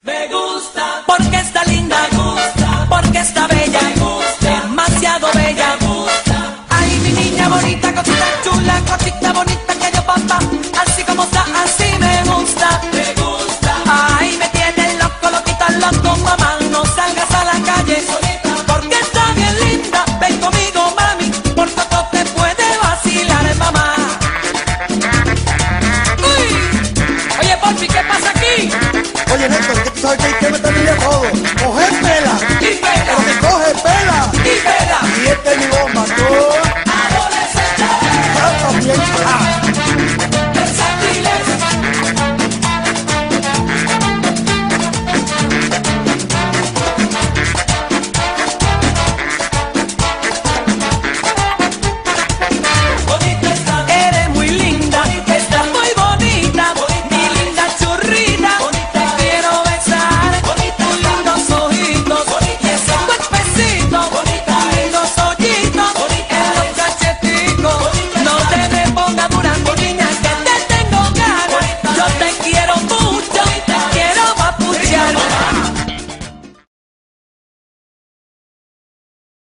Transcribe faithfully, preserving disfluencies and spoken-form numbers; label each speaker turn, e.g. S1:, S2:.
S1: Me gusta, porque está linda, me gusta, porque está bella, me gusta, demasiado bella, me gusta. Ay, mi niña bonita, cosita chula, cosita bonita que yo papá, así como está, así me gusta, me gusta. Ay, me tiene loco, loquita, loco, mamá, no salgas a la calle solita, porque está bien linda, ven conmigo, mami, por poco te puede vacilar, mamá. Uy, oye, Porfi, ¿qué pasa aquí?
S2: Oye, Néstor, que tú sabes que hay que meterle todo. ¡Cogérmela!